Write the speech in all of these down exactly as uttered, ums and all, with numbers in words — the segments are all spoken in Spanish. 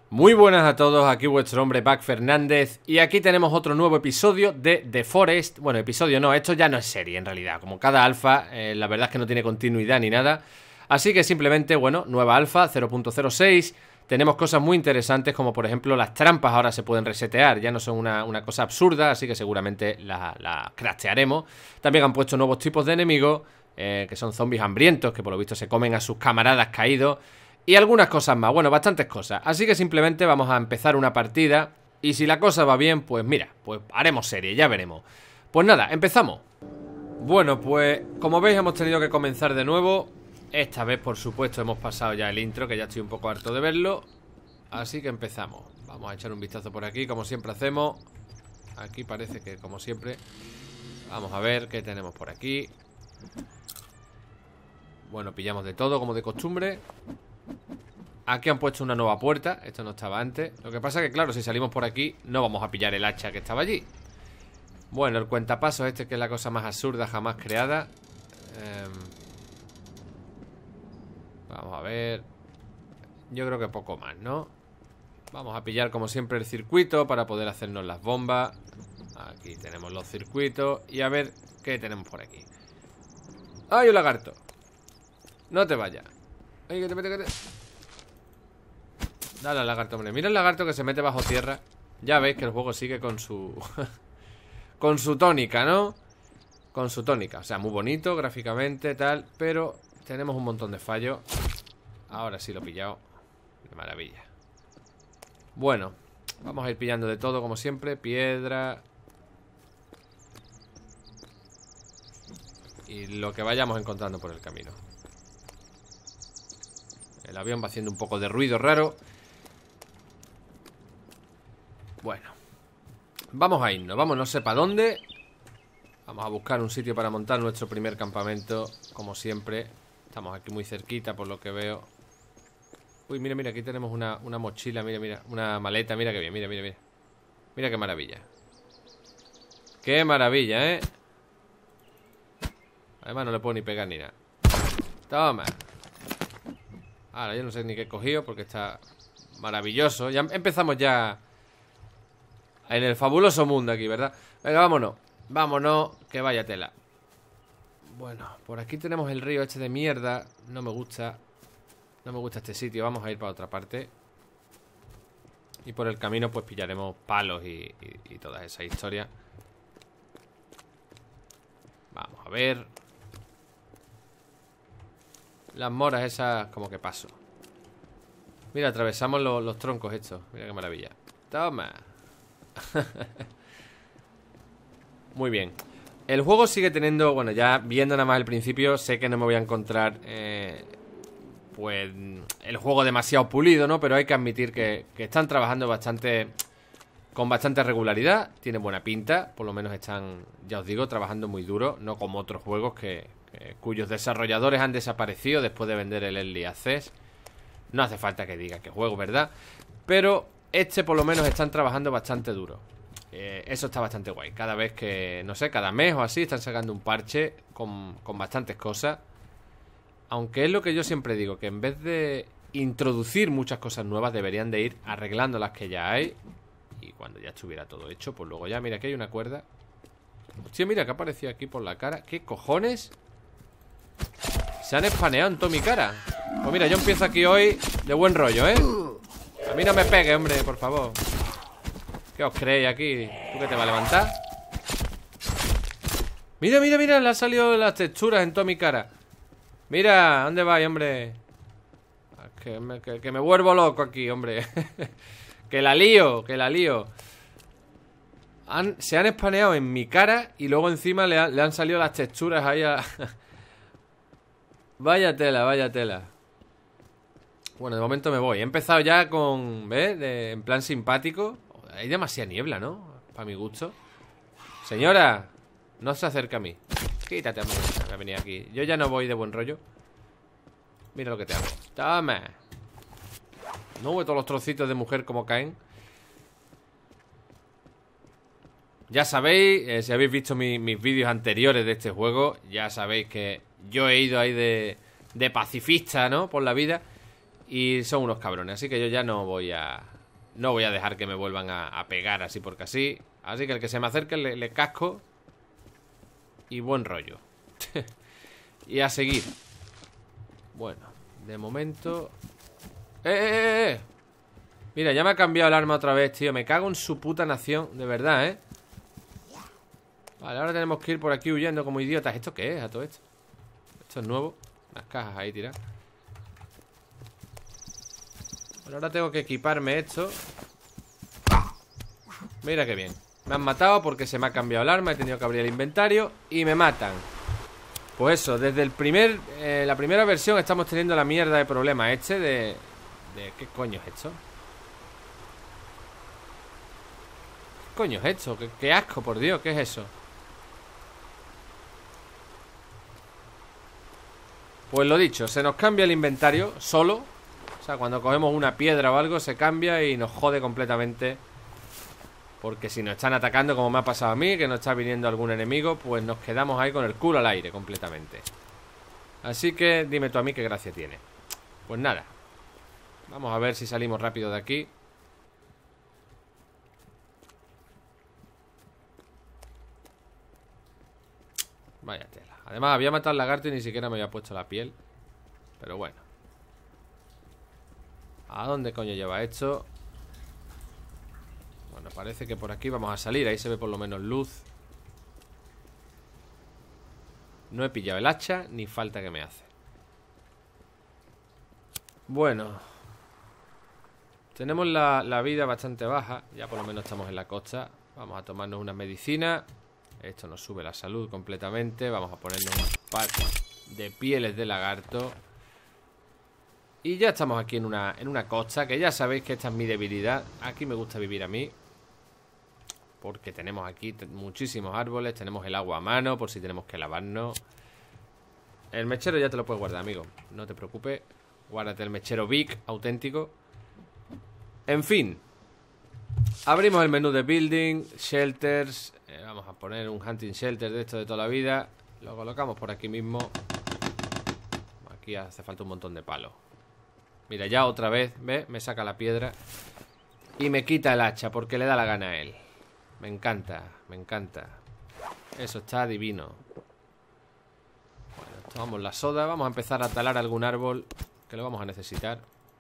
Muy buenas a todos, aquí vuestro hombre Pac Fernández. Y aquí tenemos otro nuevo episodio de The Forest. Bueno, episodio no, esto ya no es serie en realidad. Como cada alfa, eh, la verdad es que no tiene continuidad ni nada. Así que simplemente, bueno, nueva alfa cero punto cero seis. Tenemos cosas muy interesantes como por ejemplo las trampas ahora se pueden resetear. Ya no son una, una cosa absurda, así que seguramente las la craftearemos. También han puesto nuevos tipos de enemigos, eh, que son zombies hambrientos, que por lo visto se comen a sus camaradas caídos. Y algunas cosas más, bueno, bastantes cosas. Así que simplemente vamos a empezar una partida. Y si la cosa va bien, pues mira, pues haremos serie, ya veremos. Pues nada, empezamos. Bueno, pues como veis hemos tenido que comenzar de nuevo. Esta vez, por supuesto, hemos pasado ya el intro, que ya estoy un poco harto de verlo. Así que empezamos. Vamos a echar un vistazo por aquí, como siempre hacemos. Aquí parece que, como siempre. Vamos a ver qué tenemos por aquí. Bueno, pillamos de todo, como de costumbre. Aquí han puesto una nueva puerta. Esto no estaba antes. Lo que pasa que, claro, si salimos por aquí no vamos a pillar el hacha que estaba allí. Bueno, el cuentapasos este, que es la cosa más absurda jamás creada. eh... Vamos a ver. Yo creo que poco más, ¿no? Vamos a pillar como siempre el circuito para poder hacernos las bombas. Aquí tenemos los circuitos. Y a ver qué tenemos por aquí. ¡Ay, un lagarto! No te vayas. ¡Ay, que te mete, que te... Dale al lagarto, hombre. Mira el lagarto que se mete bajo tierra. Ya veis que el juego sigue con su... con su tónica, ¿no? Con su tónica. O sea, muy bonito gráficamente, tal. Pero tenemos un montón de fallos. Ahora sí lo he pillado. De maravilla. Bueno, vamos a ir pillando de todo como siempre. Piedra. Y lo que vayamos encontrando por el camino. El avión va haciendo un poco de ruido raro. Bueno, vamos a irnos, vamos no sé para dónde. Vamos a buscar un sitio para montar nuestro primer campamento. Como siempre. Estamos aquí muy cerquita por lo que veo. Uy, mira, mira, aquí tenemos una, una mochila. Mira, mira, una maleta, mira qué bien, mira, mira, mira. Mira qué maravilla. Qué maravilla, ¿eh? Además no le puedo ni pegar ni nada. Toma. Ahora yo no sé ni qué he cogido porque está maravilloso. Ya empezamos ya en el fabuloso mundo aquí, ¿verdad? Venga, vámonos. Vámonos, que vaya tela. Bueno, por aquí tenemos el río este de mierda. No me gusta. No me gusta este sitio. Vamos a ir para otra parte. Y por el camino pues pillaremos palos y, y, y todas esas historias. Vamos a ver. Las moras esas como que paso. Mira, atravesamos los, los troncos estos. Mira qué maravilla. Toma. Muy bien. El juego sigue teniendo, bueno, ya viendo nada más el principio, sé que no me voy a encontrar eh, pues el juego demasiado pulido, ¿no? Pero hay que admitir que, que están trabajando bastante, con bastante regularidad. Tienen buena pinta, por lo menos están, ya os digo, trabajando muy duro. No como otros juegos que, que cuyos desarrolladores han desaparecido después de vender el Early Access. No hace falta que diga que juego, ¿verdad? Pero este por lo menos están trabajando bastante duro. Eh, eso está bastante guay. Cada vez que, no sé, cada mes o así están sacando un parche con, con bastantes cosas. Aunque es lo que yo siempre digo, que en vez de introducir muchas cosas nuevas, deberían de ir arreglando las que ya hay. Y cuando ya estuviera todo hecho, pues luego ya, mira, aquí hay una cuerda. Hostia, mira que aparecía aquí por la cara. ¿Qué cojones? Se han espaneado en toda mi cara. Pues mira, yo empiezo aquí hoy de buen rollo, ¿eh? A mí no me pegue, hombre, por favor. ¿Qué os creéis aquí? ¿Tú qué te va a levantar? Mira, mira, mira, le han salido las texturas en toda mi cara. Mira, ¿dónde vais, hombre? Que me, que, que me vuelvo loco aquí, hombre. Que la lío, que la lío. Han, se han espaneado en mi cara y luego encima le, ha, le han salido las texturas ahí a... Vaya tela, vaya tela. Bueno, de momento me voy. He empezado ya con... ¿Ves? De, en plan simpático. Hay demasiada niebla, ¿no? Para mi gusto. Señora, no se acerca a mí. Quítate, hombre. Me ha venido aquí. Yo ya no voy de buen rollo. Mira lo que te hago. Toma. No veo todos los trocitos de mujer como caen. Ya sabéis, eh, si habéis visto mi, mis vídeos anteriores de este juego, ya sabéis que yo he ido ahí de, de pacifista, ¿no? Por la vida. Y son unos cabrones, así que yo ya no voy a, no voy a dejar que me vuelvan a, a pegar así porque así. Así que el que se me acerque le, le casco. Y buen rollo. Y a seguir. Bueno, de momento... ¡Eh, eh, eh, eh! Mira, ya me ha cambiado el arma otra vez, tío. Me cago en su puta nación, de verdad, ¿eh? Vale, ahora tenemos que ir por aquí huyendo como idiotas. ¿Esto qué es a todo esto? Esto es nuevo. Unas cajas ahí tiradas. Bueno, ahora tengo que equiparme esto. Mira qué bien. Me han matado porque se me ha cambiado el arma. He tenido que abrir el inventario y me matan. Pues eso, desde el primer eh, la primera versión estamos teniendo la mierda de problema este de... de ¿qué coño es esto? ¿Qué coño es esto? ¿Qué, qué asco, por Dios? ¿Qué es eso? Pues lo dicho, se nos cambia el inventario solo. O sea, cuando cogemos una piedra o algo se cambia y nos jode completamente. Porque si nos están atacando, como me ha pasado a mí, que nos está viniendo algún enemigo, pues nos quedamos ahí con el culo al aire completamente. Así que dime tú a mí qué gracia tiene. Pues nada, vamos a ver si salimos rápido de aquí. Vaya tela. Además había matado al lagarto y ni siquiera me había puesto la piel. Pero bueno. ¿A dónde coño lleva esto? Bueno, parece que por aquí vamos a salir. Ahí se ve por lo menos luz. No he pillado el hacha, ni falta que me hace. Bueno, tenemos la, la vida bastante baja. Ya por lo menos estamos en la costa. Vamos a tomarnos una medicina. Esto nos sube la salud completamente. Vamos a ponernos un par de pieles de lagarto. Y ya estamos aquí en una, en una costa. Que ya sabéis que esta es mi debilidad. Aquí me gusta vivir a mí. Porque tenemos aquí muchísimos árboles. Tenemos el agua a mano por si tenemos que lavarnos. El mechero ya te lo puedes guardar, amigo. No te preocupes. Guárdate el mechero Big, auténtico. En fin. Abrimos el menú de Building, Shelters. eh, Vamos a poner un Hunting Shelter de esto de toda la vida. Lo colocamos por aquí mismo. Aquí hace falta un montón de palos. Mira, ya otra vez, ¿ves? Me saca la piedra y me quita el hacha porque le da la gana a él. Me encanta, me encanta. Eso está divino. Bueno, tomamos la soda. Vamos a empezar a talar algún árbol que lo vamos a necesitar.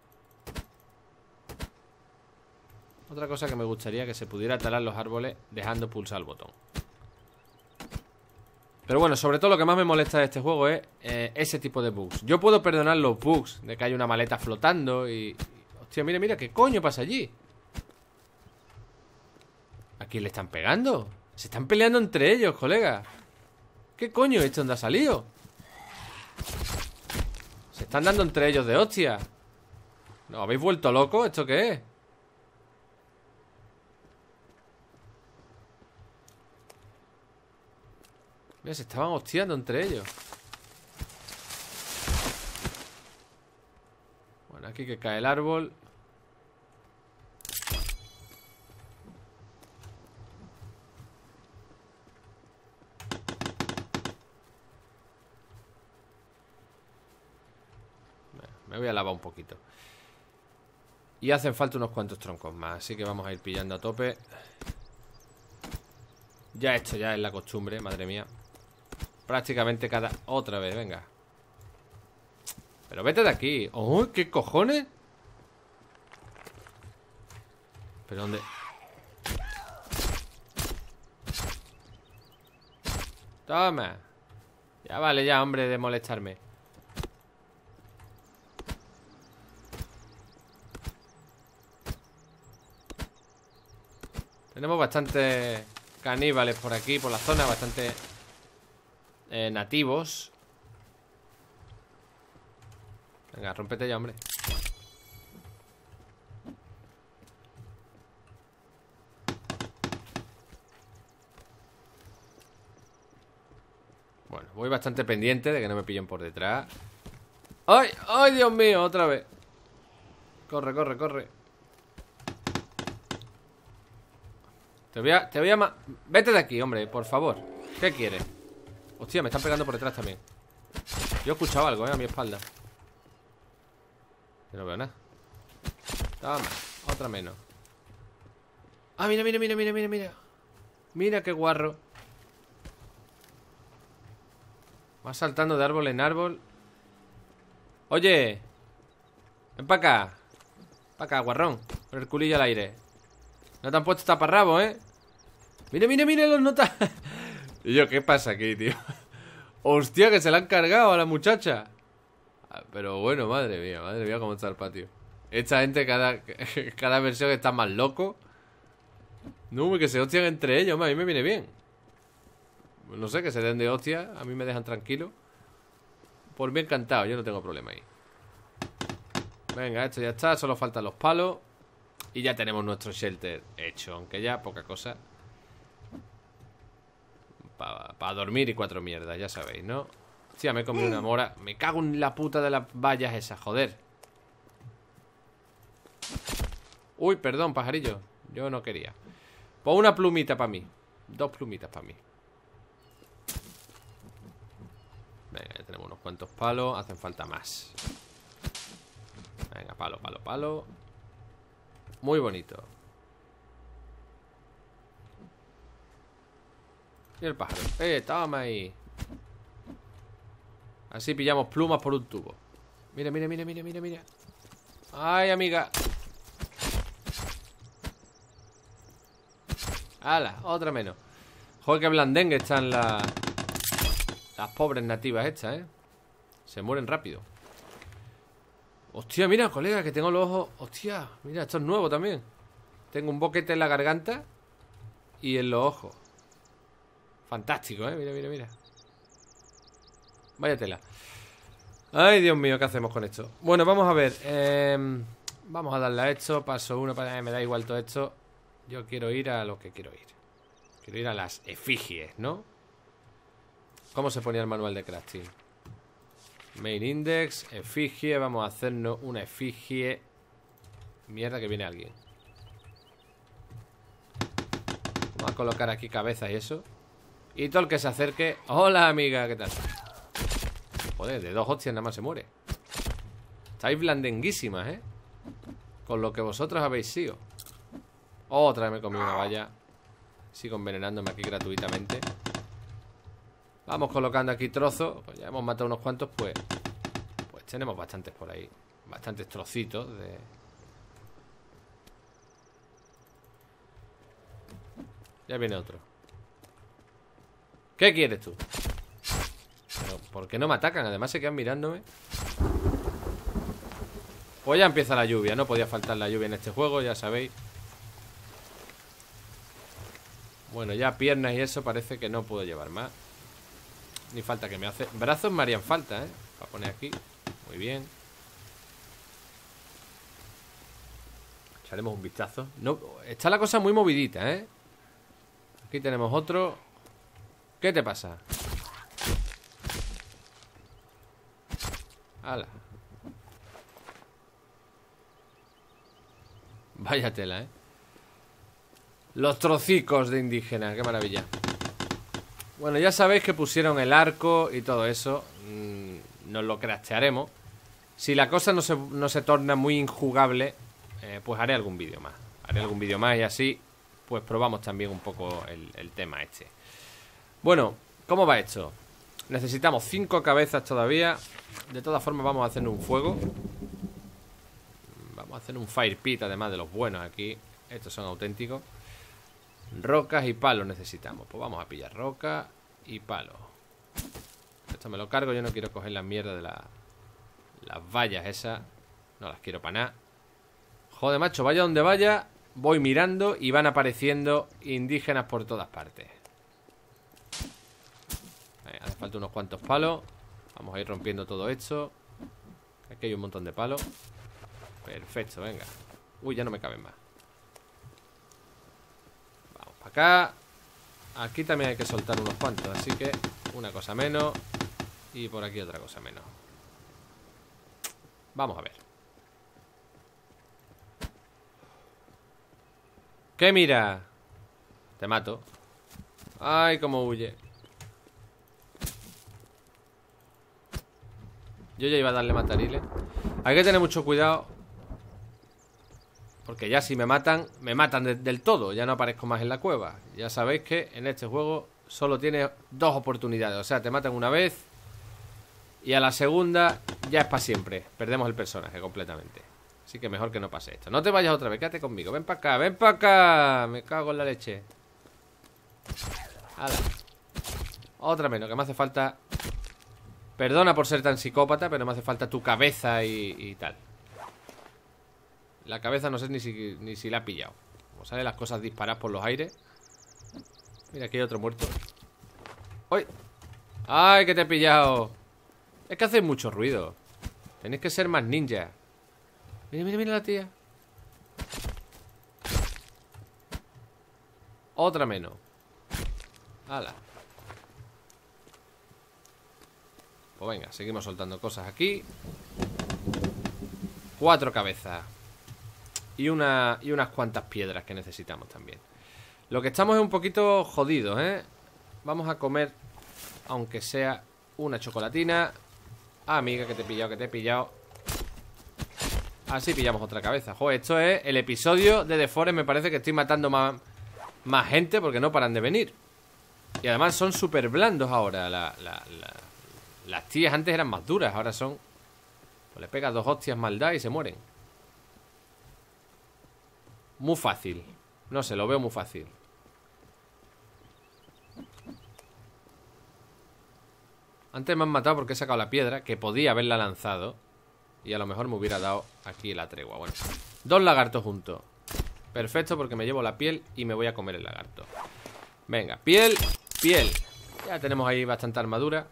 Otra cosa que me gustaría que se pudiera talar los árboles dejando pulsar el botón. Pero bueno, sobre todo lo que más me molesta de este juego es eh, ese tipo de bugs. Yo puedo perdonar los bugs de que hay una maleta flotando y... y hostia, mira, mira, ¿qué coño pasa allí? ¿A quién le están pegando? Se están peleando entre ellos, colega. ¿Qué coño es esto? ¿Dónde ha salido? Se están dando entre ellos de hostia. ¿No habéis vuelto locos? ¿Esto qué es? Mira, se estaban hostiando entre ellos. Bueno, aquí que cae el árbol. Me voy a lavar un poquito. Y hacen falta unos cuantos troncos más. Así que vamos a ir pillando a tope. Ya esto ya es la costumbre, madre mía. Prácticamente cada... Otra vez, venga. Pero vete de aquí. ¡Oh, qué cojones! ¿Pero dónde? Toma. Ya vale ya, hombre, de molestarme. Tenemos bastantes caníbales por aquí, por la zona. Bastante eh, nativos. Venga, rómpete ya, hombre. Bueno, voy bastante pendiente de que no me pillen por detrás. ¡Ay! ¡Ay, Dios mío! Otra vez. Corre, corre, corre. Te voy a... Te voy a ma... Vete de aquí, hombre, por favor. ¿Qué quieres? Hostia, me están pegando por detrás también. Yo he escuchado algo, eh, a mi espalda. Yo no veo nada. Toma, otra menos. Ah, mira, mira, mira, mira, mira, mira. Mira qué guarro. Va saltando de árbol en árbol. Oye, ven para acá. Para acá, guarrón. Con el culillo al aire. No te han puesto taparrabo, ¿eh? Mira, mira, mira, los notas. Y yo, ¿qué pasa aquí, tío? Hostia, que se la han cargado a la muchacha. Pero bueno, madre mía, madre mía, cómo está el patio. Esta gente cada, cada versión está más loco. No, que se hostian entre ellos, a mí me viene bien. No sé, que se den de hostia. A mí me dejan tranquilo. Por mí encantado, yo no tengo problema ahí. Venga, esto ya está, solo faltan los palos. Y ya tenemos nuestro shelter hecho, aunque ya poca cosa. Para pa dormir y cuatro mierdas, ya sabéis, ¿no? Hostia, me he comido una mora. Me cago en la puta de las vallas esas, joder. Uy, perdón, pajarillo. Yo no quería. Pon una plumita para mí. Dos plumitas para mí. Venga, ya tenemos unos cuantos palos. Hacen falta más. Venga, palo, palo, palo. Muy bonito. Y el pájaro. Eh, toma ahí. Así pillamos plumas por un tubo. Mira, mira, mira, mira, mira, mira. Ay, amiga. ¡Hala! Otra menos. Joder, que blandengue están las... Las pobres nativas estas, ¿eh? Se mueren rápido. Hostia, mira, colega, que tengo los ojos... Hostia, mira, esto es nuevo también. Tengo un boquete en la garganta y en los ojos. Fantástico, ¿eh? Mira, mira, mira. Vaya tela. Ay, Dios mío, ¿qué hacemos con esto? Bueno, vamos a ver. Eh, vamos a darle a esto. Paso uno para... Eh, me da igual todo esto. Yo quiero ir a lo que quiero ir. Quiero ir a las efigies, ¿no? ¿Cómo se ponía el manual de crafting? Main index, efigie. Vamos a hacernos una efigie. Mierda, que viene alguien. Vamos a colocar aquí cabezas y eso. Y todo el que se acerque. Hola, amiga, ¿qué tal? Joder, de dos hostias nada más se muere. Estáis blandenguísimas, ¿eh? Con lo que vosotros habéis sido. Otra vez me he comido una valla. Sigo envenenándome aquí gratuitamente. Vamos colocando aquí trozos. Pues ya hemos matado unos cuantos, pues. Pues tenemos bastantes por ahí. Bastantes trocitos de... Ya viene otro. ¿Qué quieres tú? Pero, ¿por qué no me atacan? Además se quedan mirándome. Pues ya empieza la lluvia. No podía faltar la lluvia en este juego, ya sabéis. Bueno, ya piernas y eso parece que no puedo llevar más. Ni falta que me hace. Brazos me harían falta, ¿eh? Para poner aquí. Muy bien. Echaremos un vistazo. No, está la cosa muy movidita, ¿eh? Aquí tenemos otro. ¿Qué te pasa? ¡Hala! Vaya tela, ¿eh? Los trocicos de indígenas, qué maravilla. Bueno, ya sabéis que pusieron el arco y todo eso. mm, Nos lo craftearemos. Si la cosa no se, no se torna muy injugable, eh, pues haré algún vídeo más. Haré algún vídeo más y así pues probamos también un poco el, el tema este. Bueno, ¿cómo va esto? Necesitamos cinco cabezas todavía. De todas formas vamos a hacer un fuego. Vamos a hacer un fire pit, además de los buenos aquí. Estos son auténticos. Rocas y palos necesitamos. Pues vamos a pillar roca y palo. Esto me lo cargo. Yo no quiero coger la mierda de la, las vallas esas. No las quiero para nada. Joder, macho, vaya donde vaya, voy mirando y van apareciendo indígenas por todas partes. Ahí, hace falta unos cuantos palos. Vamos a ir rompiendo todo esto. Aquí hay un montón de palos. Perfecto, venga. Uy, ya no me caben más. Vamos para acá. Aquí también hay que soltar unos cuantos, así que una cosa menos. Y por aquí otra cosa menos. Vamos a ver. ¿Qué mira? Te mato. Ay, cómo huye. Yo ya iba a darle matariles. Hay que tener mucho cuidado. Porque ya si me matan, me matan de, del todo. Ya no aparezco más en la cueva. Ya sabéis que en este juego solo tienes dos oportunidades. O sea, te matan una vez y a la segunda ya es para siempre. Perdemos el personaje completamente. Así que mejor que no pase esto. No te vayas otra vez, quédate conmigo. Ven para acá, ven para acá. Me cago en la leche. Hala. Otra menos, que me hace falta. Perdona por ser tan psicópata, pero me hace falta tu cabeza y, y tal. La cabeza no sé ni si, ni si la ha pillado. Como salen las cosas disparadas por los aires. Mira, aquí hay otro muerto. ¡Ay! ¡Ay, que te he pillado! Es que hace mucho ruido. Tenéis que ser más ninja. Mira, mira, mira la tía. Otra menos. ¡Hala! Pues venga, seguimos soltando cosas aquí. Cuatro cabezas. Y, una, y unas cuantas piedras que necesitamos también. Lo que estamos es un poquito jodidos, ¿eh? Vamos a comer, aunque sea una chocolatina. Ah, amiga, que te he pillado, que te he pillado. Así pillamos otra cabeza. Joder, esto es el episodio de The Forest. Me parece que estoy matando más, más gente porque no paran de venir. Y además son súper blandos ahora. La, la, la, las tías antes eran más duras, ahora son... Pues le pegas dos hostias maldad y se mueren. Muy fácil. No sé, lo veo muy fácil. Antes me han matado porque he sacado la piedra, que podía haberla lanzado. Y a lo mejor me hubiera dado aquí la tregua. Bueno, dos lagartos juntos. Perfecto, porque me llevo la piel y me voy a comer el lagarto. Venga, piel, piel. Ya tenemos ahí bastante armadura.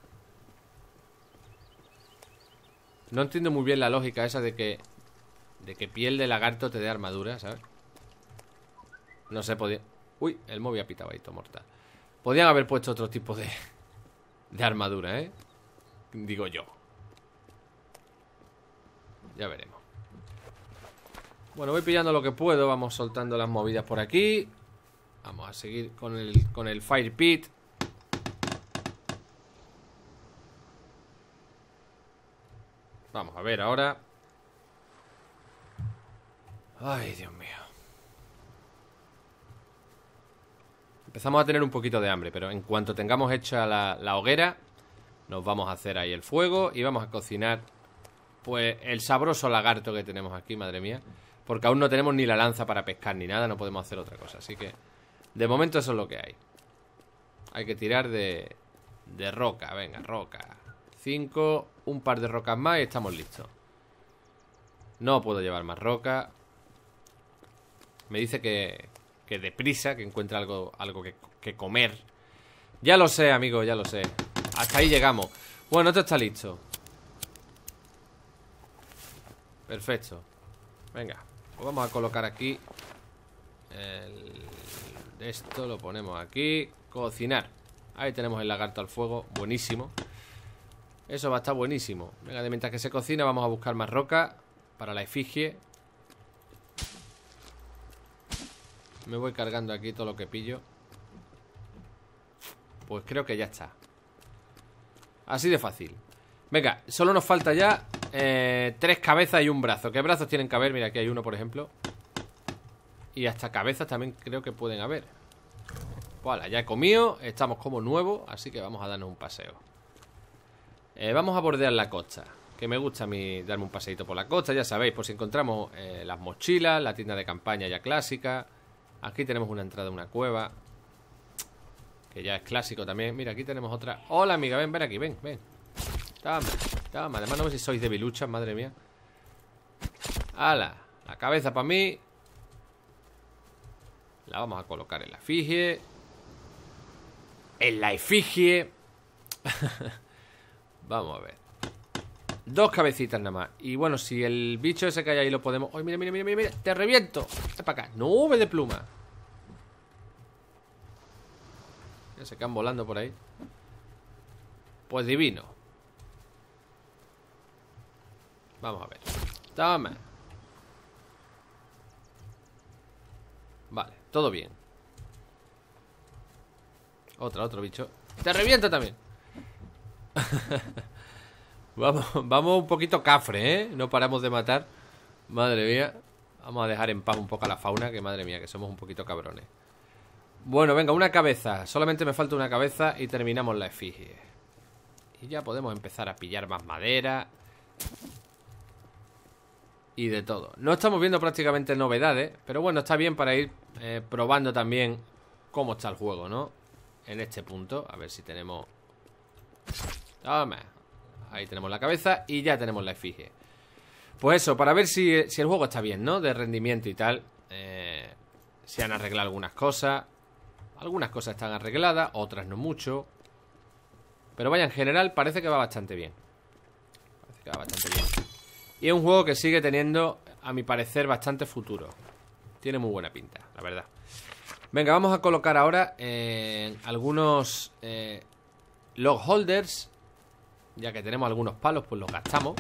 No entiendo muy bien la lógica esa de que De que piel de lagarto te dé armadura, ¿sabes? No sé, podía... Uy, el móvil ha pitado ahí, todo mortal. Podían haber puesto otro tipo de... De armadura, ¿eh? Digo yo. Ya veremos. Bueno, voy pillando lo que puedo. Vamos soltando las movidas por aquí. Vamos a seguir con el, con el Fire Pit. Vamos a ver ahora. Ay, Dios mío. Empezamos a tener un poquito de hambre, pero en cuanto tengamos hecha la, la hoguera, nos vamos a hacer ahí el fuego y vamos a cocinar, pues, el sabroso lagarto que tenemos aquí, madre mía. Porque aún no tenemos ni la lanza para pescar ni nada, no podemos hacer otra cosa. Así que, de momento eso es lo que hay. Hay que tirar de, de roca, venga, roca. Cinco, un par de rocas más y estamos listos. No puedo llevar más roca. Me dice que, que deprisa, que encuentra algo, algo que, que comer. Ya lo sé, amigo, ya lo sé. Hasta ahí llegamos. Bueno, esto está listo. Perfecto. Venga, pues vamos a colocar aquí el... Esto lo ponemos aquí. Cocinar. Ahí tenemos el lagarto al fuego, buenísimo. Eso va a estar buenísimo. Venga, de mientras que se cocina vamos a buscar más roca para la efigie. Me voy cargando aquí todo lo que pillo. Pues creo que ya está. Así de fácil. Venga, solo nos falta ya eh, tres cabezas y un brazo. ¿Qué brazos tienen que haber? Mira, aquí hay uno, por ejemplo. Y hasta cabezas también creo que pueden haber. Voilà, ya he comido. Estamos como nuevos, así que vamos a darnos un paseo. eh, Vamos a bordear la costa, que me gusta a mí darme un paseito por la costa. Ya sabéis, por si encontramos eh, las mochilas, la tienda de campaña ya clásica. Aquí tenemos una entrada a una cueva, que ya es clásico también. Mira, aquí tenemos otra. Hola, amiga, ven, ven aquí, ven, ven. Toma, toma. Además no sé si sois debiluchas, madre mía. ¡Hala! La cabeza para mí. La vamos a colocar en la efigie. En la efigie. Vamos a ver. Dos cabecitas nada más. Y bueno, si el bicho ese que hay ahí lo podemos... ¡Ay, mira, mira, mira, mira! ¡Te reviento! Ven para acá. ¡Nube de pluma! Ya se quedan volando por ahí. Pues divino. Vamos a ver. Toma. Vale, todo bien. Otra, otro bicho. ¡Te reviento también! Vamos, vamos un poquito cafre, ¿eh? No paramos de matar. Madre mía. Vamos a dejar en paz un poco a la fauna, que madre mía, que somos un poquito cabrones. Bueno, venga, una cabeza. Solamente me falta una cabeza y terminamos la efigie. Y ya podemos empezar a pillar más madera y de todo. No estamos viendo prácticamente novedades, pero bueno, está bien para ir eh, probando también cómo está el juego, ¿no? En este punto, a ver si tenemos... Toma. Ahí tenemos la cabeza y ya tenemos la efigie. Pues eso, para ver si, si el juego está bien, ¿no? De rendimiento y tal. eh, Se han arreglado algunas cosas. Algunas cosas están arregladas, otras no mucho. Pero vaya, en general parece que va bastante bien. Parece que va bastante bien. Y es un juego que sigue teniendo, a mi parecer, bastante futuro. Tiene muy buena pinta, la verdad. Venga, vamos a colocar ahora eh, algunos eh, log holders. Ya que tenemos algunos palos, pues los gastamos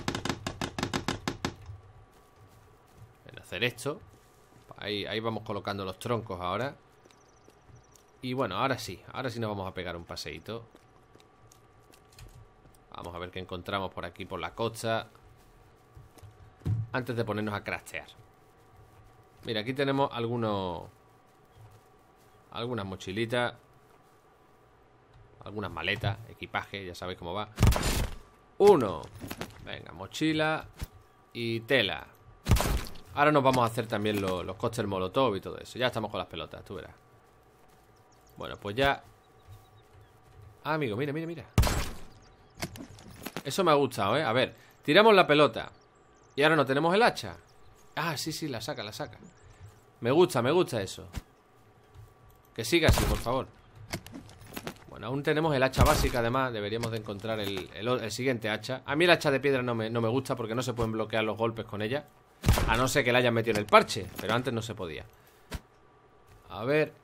en hacer esto. Ahí, ahí vamos colocando los troncos ahora. Y bueno, ahora sí, ahora sí nos vamos a pegar un paseíto. Vamos a ver qué encontramos por aquí, por la costa, antes de ponernos a craftear. Mira, aquí tenemos algunos... Algunas mochilitas, algunas maletas, equipaje, ya sabéis cómo va. Uno. Venga, mochila y tela. Ahora nos vamos a hacer también los, los cócteles molotov y todo eso. Ya estamos con las pelotas, tú verás. Bueno, pues ya... Ah, amigo, mira, mira, mira. Eso me ha gustado, ¿eh? A ver, tiramos la pelota y ahora no tenemos el hacha. Ah, sí, sí, la saca, la saca. Me gusta, me gusta eso. Que siga así, por favor. Bueno, aún tenemos el hacha básica, además. Deberíamos de encontrar el, el, el siguiente hacha. A mí el hacha de piedra no me, no me gusta porque no se pueden bloquear los golpes con ella. A no ser que la hayan metido en el parche, pero antes no se podía. A ver.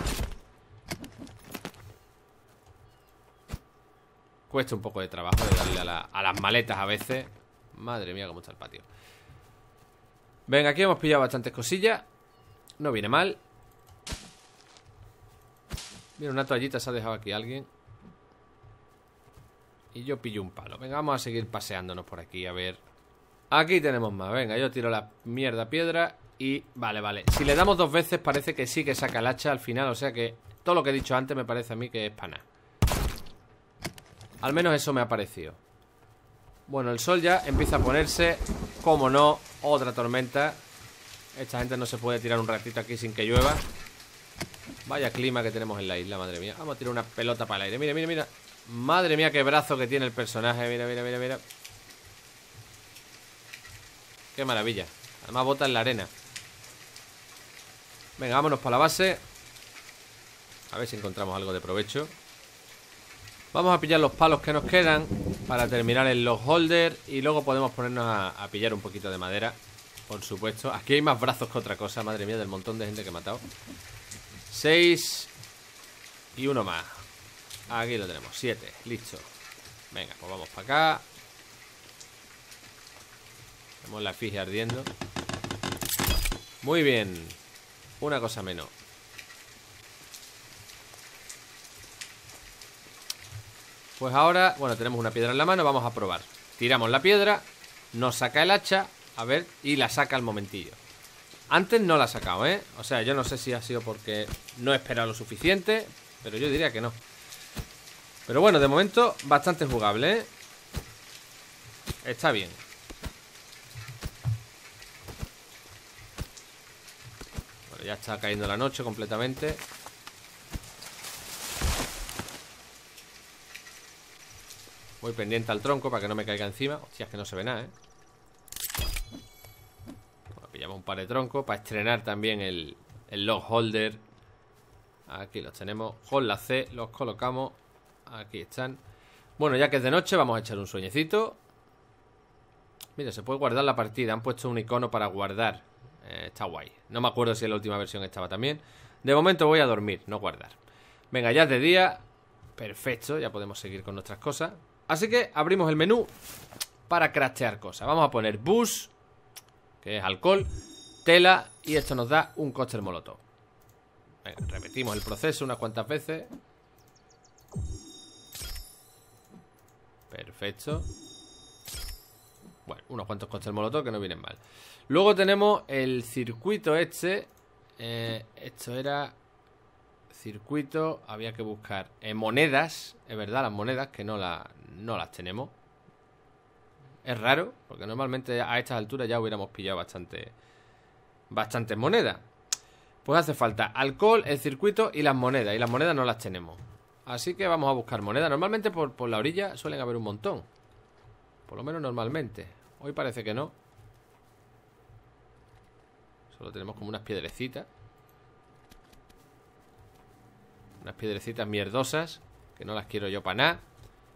Cuesta un poco de trabajo de darle a, la, a las maletas a veces. Madre mía, cómo está el patio. Venga, aquí hemos pillado bastantes cosillas. No viene mal. Mira, una toallita se ha dejado aquí alguien. Y yo pillo un palo. Venga, vamos a seguir paseándonos por aquí, a ver. Aquí tenemos más, venga, yo tiro la mierda piedra. Y vale, vale, si le damos dos veces parece que sí que saca el hacha al final. O sea que todo lo que he dicho antes me parece a mí que es pana. Al menos eso me ha parecido. Bueno, el sol ya empieza a ponerse. Como no, otra tormenta. Esta gente no se puede tirar un ratito aquí sin que llueva. Vaya clima que tenemos en la isla, madre mía. Vamos a tirar una pelota para el aire, mira, mira, mira. Madre mía, qué brazo que tiene el personaje. Mira, mira, mira, mira. Qué maravilla. Además bota en la arena. Venga, vámonos para la base. A ver si encontramos algo de provecho. Vamos a pillar los palos que nos quedan para terminar el log holder. Y luego podemos ponernos a, a pillar un poquito de madera. Por supuesto. Aquí hay más brazos que otra cosa, madre mía, del montón de gente que he matado. Seis. Y uno más. Aquí lo tenemos, siete, listo. Venga, pues vamos para acá. Tenemos la efigie ardiendo. Muy bien. Una cosa menos. Pues ahora, bueno, tenemos una piedra en la mano. Vamos a probar. Tiramos la piedra, nos saca el hacha. A ver, y la saca al momentillo. Antes no la ha sacado, ¿eh? O sea, yo no sé si ha sido porque no he esperado lo suficiente, pero yo diría que no. Pero bueno, de momento bastante jugable, ¿eh? Está bien. Bueno, ya está cayendo la noche completamente. Voy pendiente al tronco para que no me caiga encima. Hostia, es que no se ve nada, ¿eh? Bueno, pillamos un par de troncos para estrenar también el, el log holder. Aquí los tenemos. Hold la C, los colocamos. Aquí están. Bueno, ya que es de noche, vamos a echar un sueñecito. Mira, se puede guardar la partida. Han puesto un icono para guardar. eh, Está guay. No me acuerdo si en la última versión estaba también. De momento voy a dormir, no guardar. Venga, ya es de día. Perfecto, ya podemos seguir con nuestras cosas. Así que abrimos el menú para craftear cosas. Vamos a poner bus, que es alcohol, tela, y esto nos da un cóctel molotov. Venga, repetimos el proceso unas cuantas veces. Perfecto. Bueno, unos cuantos cócteles molotov que no vienen mal. Luego tenemos el circuito este. Eh, esto era... Circuito, había que buscar eh, monedas, es verdad, las monedas que no, la, no las tenemos. Es raro, porque normalmente a estas alturas ya hubiéramos pillado bastante bastantes monedas. Pues hace falta alcohol, el circuito y las monedas. Y las monedas no las tenemos. Así que vamos a buscar monedas. Normalmente por, por la orilla suelen haber un montón. Por lo menos normalmente. Hoy parece que no. Solo tenemos como unas piedrecitas. Unas piedrecitas mierdosas, que no las quiero yo para nada.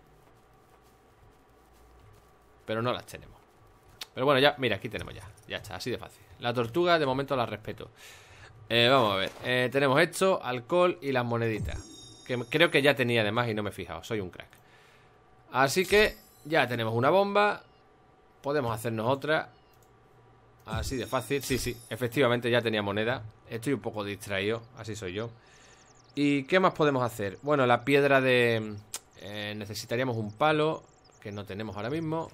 Pero no las tenemos. Pero bueno, ya, mira, aquí tenemos ya. Ya está, así de fácil. La tortuga de momento la respeto. eh, Vamos a ver, eh, tenemos esto, alcohol y las moneditas, que creo que ya tenía además y no me he fijado, soy un crack. Así que ya tenemos una bomba. Podemos hacernos otra. Así de fácil, sí, sí, efectivamente ya tenía moneda. Estoy un poco distraído, así soy yo. ¿Y qué más podemos hacer? Bueno, la piedra de... Eh, necesitaríamos un palo, que no tenemos ahora mismo.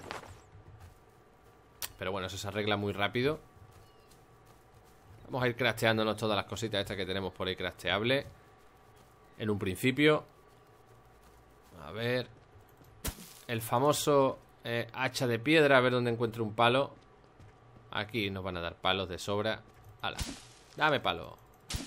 Pero bueno, eso se arregla muy rápido. Vamos a ir crafteándonos todas las cositas estas que tenemos por ahí crafteables. En un principio. A ver. El famoso eh, hacha de piedra, a ver dónde encuentro un palo. Aquí nos van a dar palos de sobra. ¡Hala! Dame palo.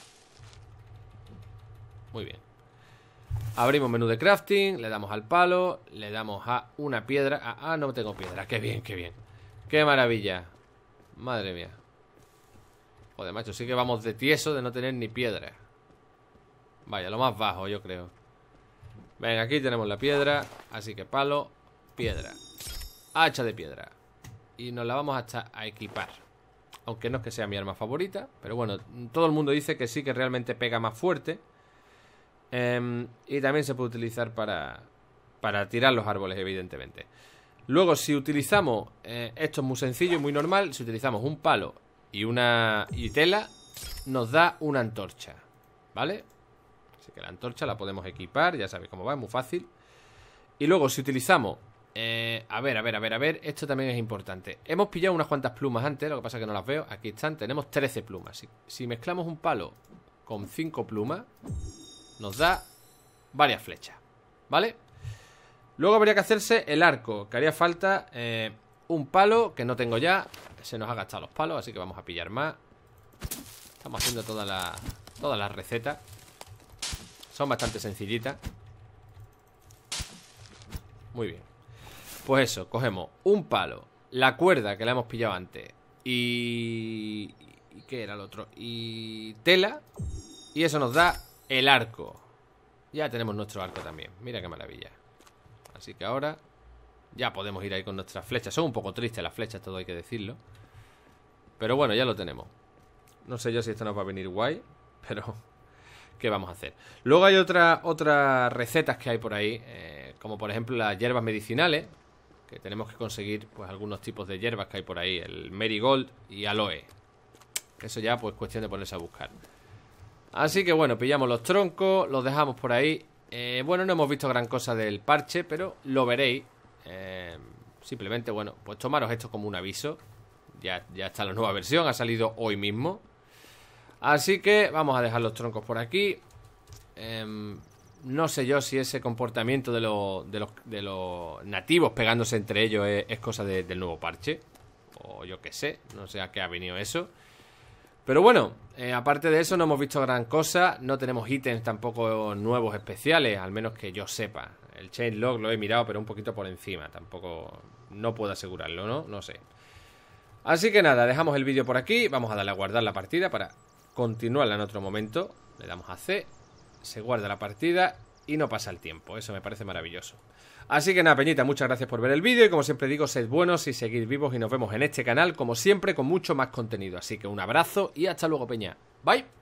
Muy bien. Abrimos menú de crafting, le damos al palo, le damos a una piedra. Ah, ah, no tengo piedra, qué bien, qué bien. Qué maravilla. Madre mía. Joder, macho, sí que vamos de tieso de no tener ni piedra. Vaya, lo más bajo, yo creo. Venga, aquí tenemos la piedra. Así que palo, piedra, hacha de piedra. Y nos la vamos hasta a equipar. Aunque no es que sea mi arma favorita, pero bueno, todo el mundo dice que sí, que realmente pega más fuerte. Um, y también se puede utilizar para, para tirar los árboles, evidentemente. Luego, si utilizamos eh, esto es muy sencillo y muy normal. Si utilizamos un palo y una y tela, nos da una antorcha, ¿vale? Así que la antorcha la podemos equipar. Ya sabéis cómo va, es muy fácil. Y luego, si utilizamos eh, a ver, a ver, a ver, a ver. Esto también es importante. Hemos pillado unas cuantas plumas antes, lo que pasa es que no las veo. Aquí están, tenemos trece plumas. Si, si mezclamos un palo con cinco plumas, nos da varias flechas, ¿vale? Luego habría que hacerse el arco, que haría falta eh, un palo, que no tengo ya. Se nos ha gastado los palos, así que vamos a pillar más. Estamos haciendo todas las todas las recetas. Son bastante sencillitas. Muy bien. Pues eso, cogemos un palo, la cuerda que la hemos pillado antes y... ¿Y qué era el otro? Y tela. Y eso nos da el arco. Ya tenemos nuestro arco también. Mira qué maravilla. Así que ahora ya podemos ir ahí con nuestras flechas. Son un poco tristes las flechas, todo hay que decirlo. Pero bueno, ya lo tenemos. No sé yo si esto nos va a venir guay, pero ¿qué vamos a hacer? Luego hay otra, otras recetas que hay por ahí, eh, como por ejemplo las hierbas medicinales, que tenemos que conseguir pues algunos tipos de hierbas que hay por ahí. El marigold y aloe. Eso ya pues cuestión de ponerse a buscar. Así que bueno, pillamos los troncos, los dejamos por ahí. eh, Bueno, no hemos visto gran cosa del parche, pero lo veréis. eh, Simplemente, bueno, pues tomaros esto como un aviso. Ya, ya está la nueva versión, ha salido hoy mismo. Así que vamos a dejar los troncos por aquí. eh, No sé yo si ese comportamiento de, lo, de, los, de los nativos pegándose entre ellos es, es cosa de, del nuevo parche, o yo qué sé, no sé a qué ha venido eso. Pero bueno, eh, aparte de eso no hemos visto gran cosa. No tenemos ítems tampoco nuevos especiales, al menos que yo sepa. El chainlog lo he mirado, pero un poquito por encima. Tampoco, no puedo asegurarlo, ¿no? No sé. Así que nada, dejamos el vídeo por aquí. Vamos a darle a guardar la partida para continuarla en otro momento. Le damos a C, se guarda la partida y no pasa el tiempo. Eso me parece maravilloso. Así que nada, peñita, muchas gracias por ver el vídeo. Y como siempre digo, sed buenos y seguid vivos. Y nos vemos en este canal, como siempre, con mucho más contenido. Así que un abrazo y hasta luego, peña. Bye.